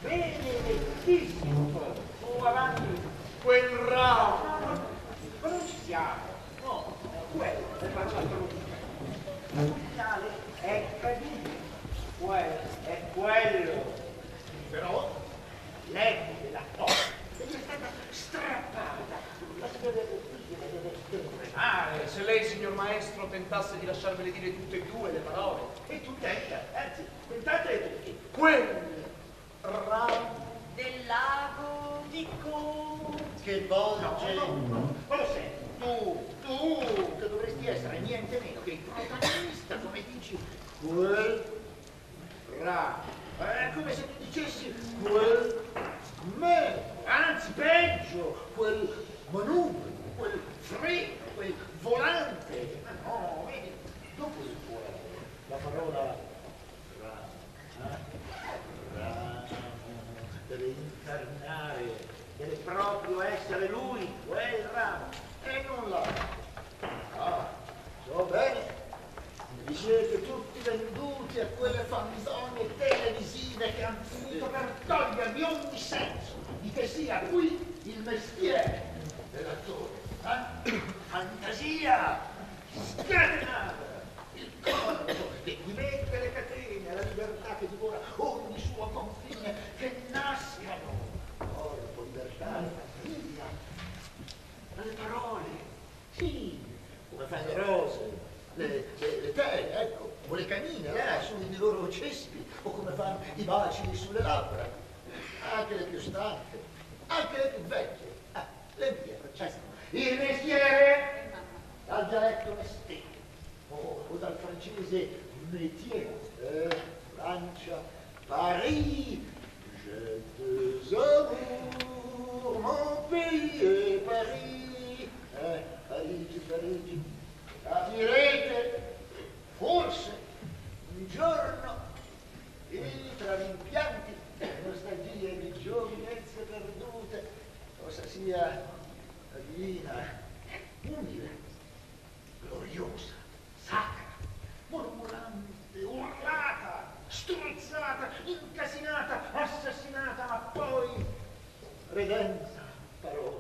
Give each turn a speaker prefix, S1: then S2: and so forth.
S1: Benedettissimo. Su avanti. Quel ramo. Ma non ci siamo. No, quello è facciato il finale è caduto. Quello è quello. Però l'eco della porta è stata strappata. Se lei, signor maestro, tentasse di lasciarvele dire tutte e due le parole. E tu tenta, anzi, tentate tutti. Quel ramo
S2: del lago.
S1: Dico
S3: che volge.
S1: No, ma lo sei, tu, che dovresti essere niente meno che il protagonista, come dici, quel ramo. È come se tu dicessi quel me, anzi peggio, quel manubrio, quel freno, quel volante. Ma no, vedi, dopo il cuore, la parola ramo deve incarnare, deve proprio essere lui, quel ramo, e non l'altro. Ah, so bene. Vi siete tutti venduti a quelle fanzonie televisive che hanno finito per togliervi ogni senso di che sia qui il mestiere dell'attore. Fantasia scatenata, il corpo che diventa le catene, la libertà che divora ogni suo confine, che nascano. Corpo, libertà, fantasia, le parole, sì, come fanno le rose. Le tele, ecco, o le canine là sui loro cespi, o come fanno i baci sulle labbra, anche le più stanche, anche le più vecchie, le mie, Francesco. Il mestiere, dal dialetto mestiere, o dal francese métier, Francia, Paris, je te amour, mon pays est Paris, Parigi, Parigi. Capirete, forse, un giorno, tra rimpianti, nostalgie di giovinezze perdute, cosa sia divina, umile, gloriosa, sacra, mormorante, urlata, strozzata, incasinata, assassinata, ma poi redenza, parola.